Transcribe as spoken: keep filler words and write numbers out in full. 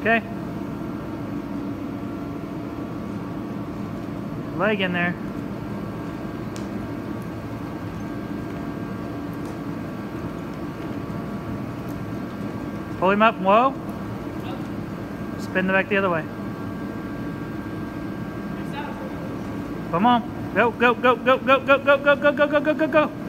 Okay. Leg in there. Pull him up. Whoa. Spin the back the other way. Come on. Go, go, go, go, go, go, go, go, go, go, go, go, go, go.